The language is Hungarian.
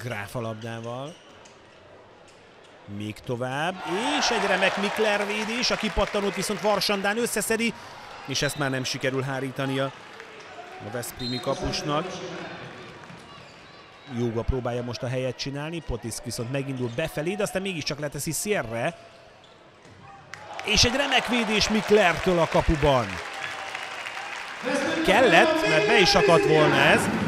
Gráf a labdával. Még tovább, és egy remek Mikler védés, a kipattanót viszont Varsandán összeszedi, és ezt már nem sikerül hárítania a veszprémi kapusnak. Jóga próbálja most a helyet csinálni, Potisk viszont megindul befelé, de aztán mégiscsak leteszi szélre. És egy remek védés Miklertől a kapuban. Kellett, mert be is akadt volna ez.